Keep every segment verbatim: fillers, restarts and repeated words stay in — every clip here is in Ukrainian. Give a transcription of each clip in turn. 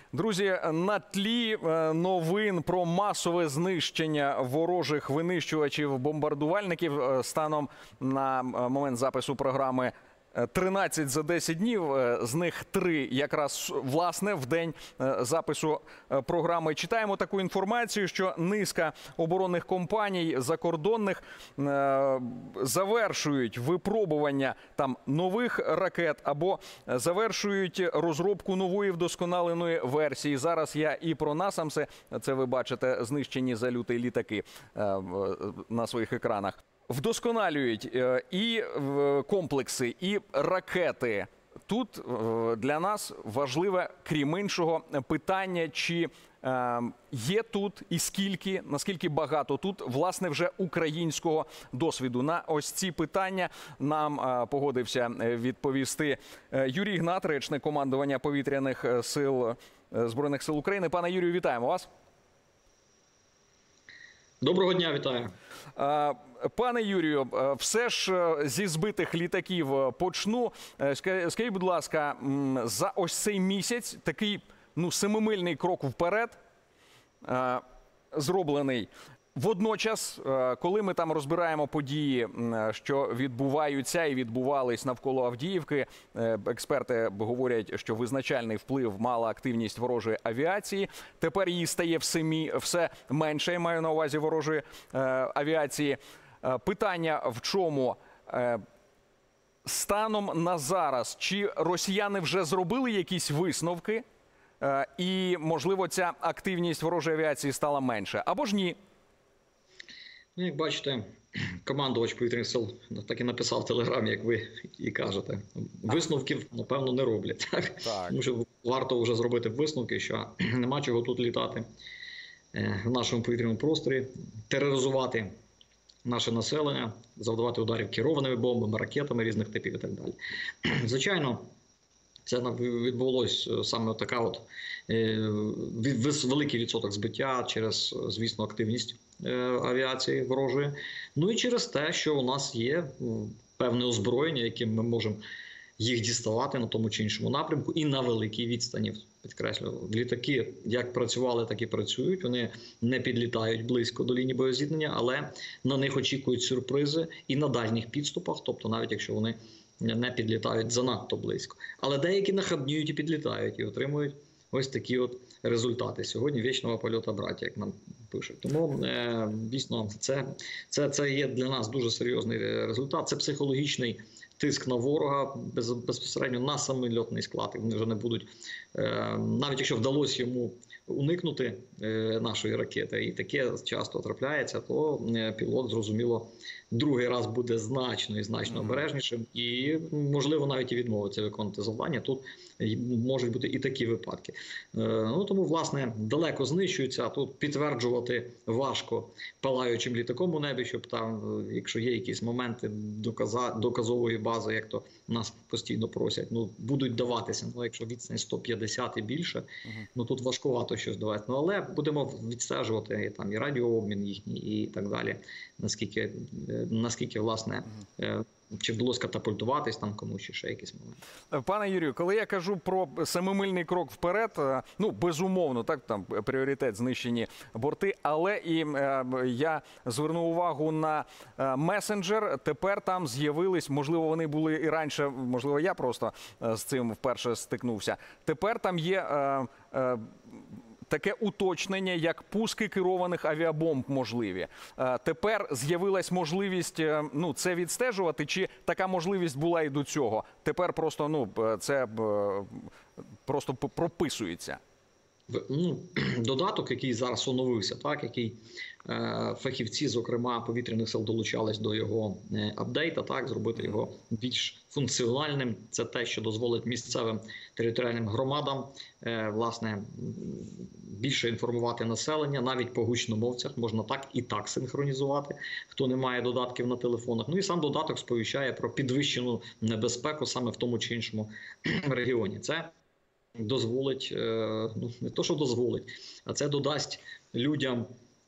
Друзі, на тлі новин про масове знищення ворожих винищувачів-бомбардувальників станом на момент запису програми тринадцять за десять днів, з них три якраз, власне, в день запису програми. Читаємо таку інформацію, що низка оборонних компаній закордонних завершують випробування там нових ракет або завершують розробку нової вдосконаленої версії. Зараз я і про насамси, це ви бачите, знищені за лютий літаки на своїх екранах. Вдосконалюють і комплекси, і ракети. Тут для нас важливе, крім іншого, питання, чи є тут і скільки, наскільки багато тут, власне, вже українського досвіду. На ось ці питання нам погодився відповісти Юрій Гнат, речник командування повітряних сил Збройних сил України. Пане Юрію, вітаємо вас. Доброго дня, вітаю. Пане Юрію, все ж зі збитих літаків почну. Скажіть, будь ласка, за ось цей місяць такий, ну, семимильний крок вперед зроблений. Водночас, коли ми там розбираємо події, що відбуваються і відбувались навколо Авдіївки, експерти говорять, що визначальний вплив мала активність ворожої авіації. Тепер її стає все, все менше, я маю на увазі ворожої авіації. Питання в чому? Станом на зараз, чи росіяни вже зробили якісь висновки і, можливо, ця активність ворожої авіації стала менше, або ж ні? Ну, як бачите, командувач повітряних сил так і написав в телеграмі, як ви і кажете. Висновків, напевно, не роблять. Так? Так. Тому що варто вже зробити висновки, що нема чого тут літати в нашому повітряному просторі, тероризувати наше населення, завдавати ударів керованими бомбами, ракетами різних типів і так далі. Звичайно, це відбулося саме така от великий відсоток збиття через, звісно, активність авіації ворожої. Ну і через те, що у нас є певне озброєння, яким ми можемо їх діставати на тому чи іншому напрямку і на великій відстані. Підкреслюю, літаки як працювали, так і працюють. Вони не підлітають близько до лінії боєзіткнення, але на них очікують сюрпризи і на дальніх підступах, тобто навіть якщо вони не підлітають занадто близько. Але деякі нахабніють і підлітають, і отримують ось такі от результати. Сьогодні вічного польоту браття, як нам пишуть. Тому, е, дійсно, це, це, це є для нас дуже серйозний результат. Це психологічний тиск на ворога, без, безпосередньо на самий льотний склад. Вони вже не будуть, е, навіть якщо вдалося йому уникнути е, нашої ракети, і таке часто трапляється, то е, пілот, зрозуміло, другий раз буде значно і значно обережнішим, і, можливо, навіть і відмовиться виконувати завдання. Тут можуть бути і такі випадки. Ну, тому, власне, далеко знищується, а тут підтверджувати важко палаючим літаком у небі, щоб там, якщо є якісь моменти доказа, доказової бази, як то нас постійно просять, ну, будуть даватися. Ну, якщо відстань сто п'ятдесят і більше, ну, тут важкувато щось давати. Ну, але будемо відстежувати там і радіообмін їхній, і так далі, наскільки, наскільки власне, чи вдалося катапультуватись там комусь, чи ще якісь моменти. Пане Юрію, коли я кажу про семимильний крок вперед, ну, безумовно, так, там пріоритет знищені борти, але і е, я звернув увагу на е, месенджер, тепер там з'явились, можливо, вони були і раніше, можливо, я просто е, з цим вперше стикнувся, тепер там є е, е, таке уточнення, як пуски керованих авіабомб можливі. Тепер з'явилась можливість, ну, це відстежувати, чи така можливість була і до цього? Тепер просто, ну, це просто прописується. Ну, додаток, який зараз оновився, так, який е, фахівці, зокрема повітряних сил, долучались до його е, апдейта, так, зробити його більш функціональним. Це те, що дозволить місцевим територіальним громадам е, власне більше інформувати населення, навіть по гучномовцях можна так і так синхронізувати, хто не має додатків на телефонах. Ну і сам додаток сповіщає про підвищену небезпеку саме в тому чи іншому регіоні. Це дозволить, ну, не то, що дозволить, а це додасть людям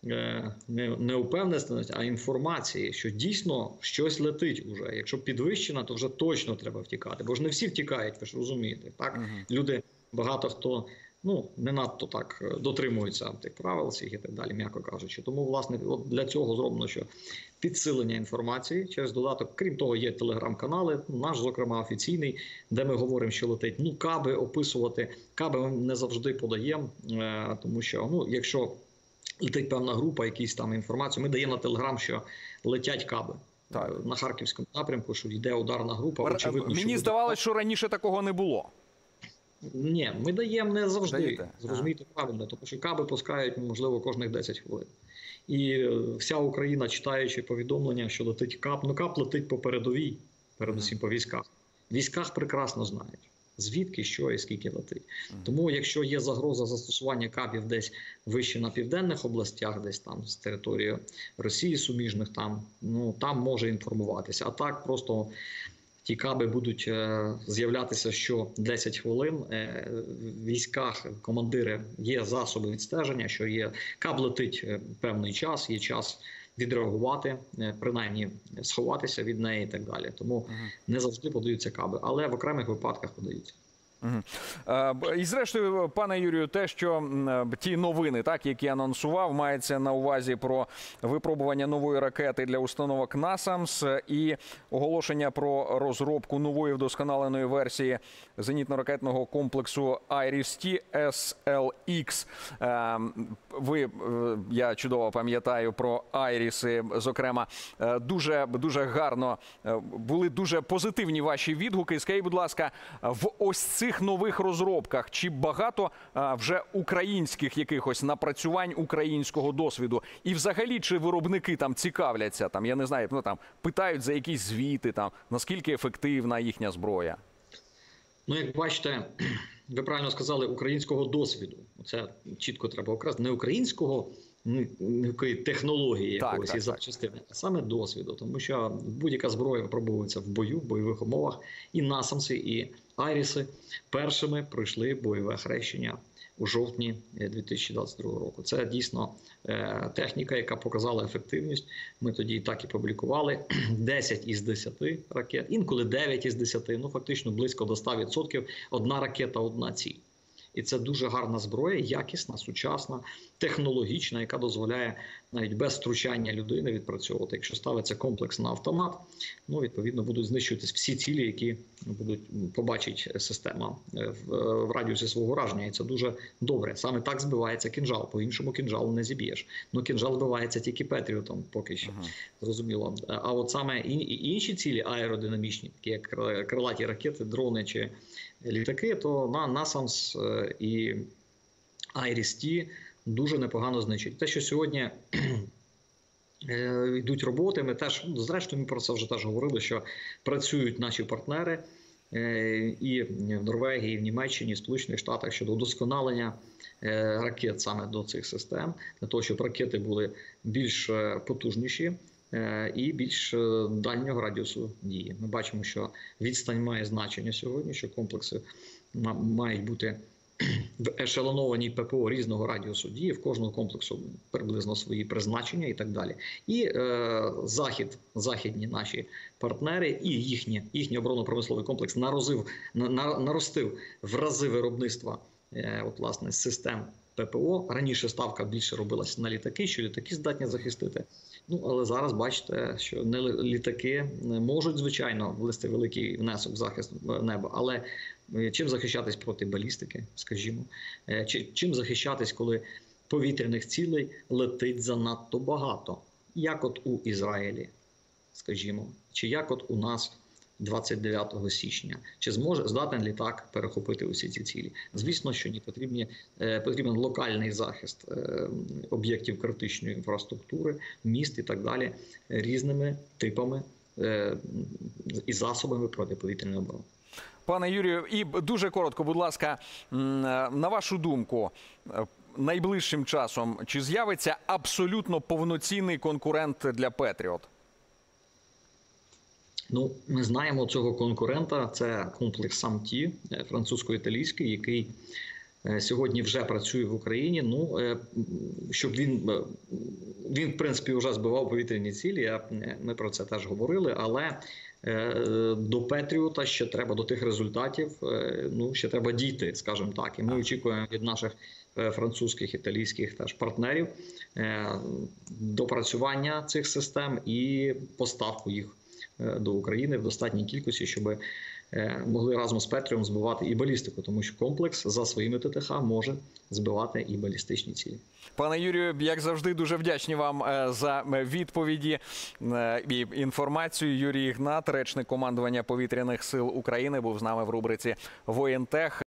не упевненості, а інформації, що дійсно щось летить уже. Якщо підвищена, то вже точно треба втікати. Бо ж не всі втікають, ви ж розумієте. Так? Uh-huh. Люди, багато хто ну, не надто так дотримуються тих правил всіх і так далі, м'яко кажучи. Тому, власне, от для цього зроблено, що підсилення інформації через додаток. Крім того, є телеграм-канали, наш, зокрема, офіційний, де ми говоримо, що летить. Ну, каби описувати. Каби ми не завжди подаємо, тому що, ну, якщо летить певна група, якісь там інформацію, ми даємо на телеграм, що летять каби. Так. На Харківському напрямку, що йде ударна група. Очевидно, Мені що здавалося, що раніше такого не було. Ні, ми даємо не завжди, Даєте? зрозумійте ага. правильно, тому що каби пускають, можливо, кожних десять хвилин. І вся Україна, читаючи повідомлення, що летить кап, ну кап летить по передовій, передусім по військах. В військах прекрасно знають, звідки, що і скільки летить. Тому, якщо є загроза застосування кабів десь вище на південних областях, десь там з території Росії суміжних, там, ну, там може інформуватися. А так просто ті каби будуть е, з'являтися що десять хвилин. Е, в військах командири є засоби відстеження, що є каб летить е, певний час, є час відреагувати, е, принаймні сховатися від неї і так далі. Тому uh-huh. не завжди подаються каби, але в окремих випадках подаються. Угу. І зрештою, пане Юрію, те, що ті новини, так, які анонсував, мається на увазі про випробування нової ракети для установок насамс і оголошення про розробку нової вдосконаленої версії зенітно-ракетного комплексу айріс-Т ес ел ікс. Ви, я чудово пам'ятаю про айріси, зокрема, дуже, дуже гарно, були дуже позитивні ваші відгуки. Скажіть, будь ласка, в ось цих нових розробках чи багато а, вже українських якихось напрацювань, українського досвіду? І взагалі, чи виробники там цікавляться, там, я не знаю, ну, там, питають за якісь звіти, там, наскільки ефективна їхня зброя? Ну, як бачите, ви правильно сказали, українського досвіду. Це чітко треба окреслити. Не українського технології якогось так, так, і запчастини, а саме досвіду. Тому що будь-яка зброя випробовується в бою, в бойових умовах. І насамси, і айріси першими пройшли бойове хрещення у жовтні дві тисячі двадцять другого року. Це дійсно техніка, яка показала ефективність. Ми тоді так і публікували. десять із десяти ракет, інколи дев'ять із десяти, ну фактично близько до ста відсотків. Одна ракета, одна ціль. І це дуже гарна зброя, якісна, сучасна, технологічна, яка дозволяє навіть без втручання людини відпрацьовувати. Якщо ставиться комплекс на автомат, ну, відповідно, будуть знищуватись всі цілі, які будуть побачить система в, в радіусі свого ураження. І це дуже добре. Саме так збивається кінжал. По-іншому кінжал не зіб'єш. Ну, кінжал збивається тільки Петріотом поки що, ага. зрозуміло. А от саме і інші цілі аеродинамічні, такі як крилаті ракети, дрони чи літаки, то на насамс і айріс-Т дуже непогано знищують. Те, що сьогодні йдуть роботи, ми теж, зрештою, ми про це вже теж говорили, що працюють наші партнери і в Норвегії, і в Німеччині, і в Сполучених Штатах щодо удосконалення ракет саме до цих систем, для того, щоб ракети були більш потужніші і більш дальнього радіусу дії. Ми бачимо, що відстань має значення сьогодні, що комплекси мають бути в ешелонованій ППО різного радіусу дії, в кожного комплексу приблизно свої призначення і так далі. І е, захід, західні наші партнери і їхні, їхній оборонно-промисловий комплекс нарозив, на, наростив в рази виробництва е, от, власне, систем ППО. Раніше ставка більше робилася на літаки, що літаки здатні захистити. Ну, але зараз бачите, що не літаки можуть, звичайно, внести великий внесок в захист неба, але чим захищатись проти балістики, скажімо, чим захищатись, коли повітряних цілей летить занадто багато, як от у Ізраїлі, скажімо, чи як от у нас двадцять дев'ятого січня. Чи зможе здатен літак перехопити усі ці цілі? Звісно, що ні, потрібні, потрібен локальний захист об'єктів критичної інфраструктури, міст і так далі, різними типами і засобами протиповітряної оборони. Пане Юрію, і дуже коротко, будь ласка, на вашу думку, найближчим часом чи з'явиться абсолютно повноцінний конкурент для Петріот? Ну, ми знаємо цього конкурента, це комплекс САМ-Т, французько-італійський, який сьогодні вже працює в Україні. Ну, щоб він, він в принципі, вже збивав повітряні цілі, ми про це теж говорили, але До Петріота ще треба, до тих результатів, ну, ще треба дійти, скажімо так. І ми очікуємо від наших французьких, італійських теж партнерів допрацювання цих систем і поставку їх до України в достатній кількості, щоб могли разом з Петріом збивати і балістику, тому що комплекс за своїми ТТХ може збивати і балістичні цілі. Пане Юрію, як завжди, дуже вдячні вам за відповіді і інформацію. Юрій Ігнат, речник командування Повітряних сил України, був з нами в рубриці «Воєнтех».